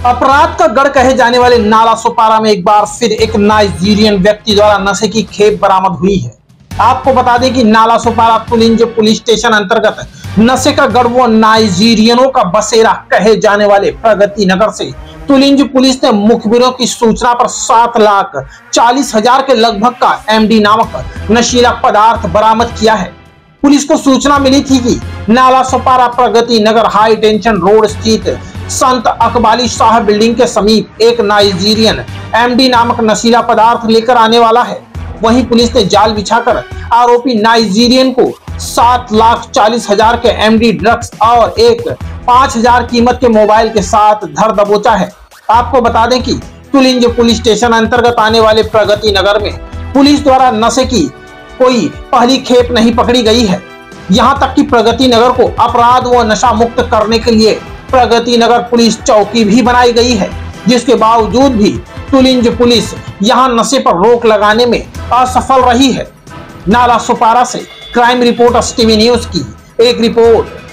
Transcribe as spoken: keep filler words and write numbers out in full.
अपराध का गढ़ कहे जाने वाले नाला सोपारा में एक बार फिर एक नाइजीरियन व्यक्ति द्वारा नशे की खेप बरामद हुई है। आपको बता दें कि नाला सोपारा तुलिंज पुलिस स्टेशन अंतर्गत नशे का गढ़ व नाइजीरियनों का बसेरा कहे जाने वाले प्रगति नगर से तुलिंज पुलिस ने मुखबिरों की सूचना पर सात लाख चालीस हजार के लगभग का एमडी नामक नशीला पदार्थ बरामद किया है। पुलिस को सूचना मिली थी कि Nala Sopara Pragati Nagar high tension road स्थित संत अकबाली शाह बिल्डिंग के समीप एक नाइजीरियन एमडी नामक नशीला पदार्थ लेकर आने वाला है। वहीं पुलिस ने जाल बिछाकर आरोपी नाइजीरियन को सात लाख चालीस हजार के एमडी ड्रग्स और एक पांच हजार कीमत के मोबाइल के साथ धर दबोचा है। आपको बता दें कि तुलिंज पुलिस स्टेशन अंतर्गत आने वाले प्रगति नगर में पुलिस द्वारा नशे की कोई पहली खेप नहीं पकड़ी गई है। यहां तक कि प्रगति नगर को अपराध व नशा मुक्त करने के लिए प्रगति नगर पुलिस चौकी भी बनाई गई है, जिसके बावजूद भी तुलिंज पुलिस यहां नशे पर रोक लगाने में असफल रही है। नाला सोपारा से क्राइम रिपोर्टर टीवी न्यूज की एक रिपोर्ट।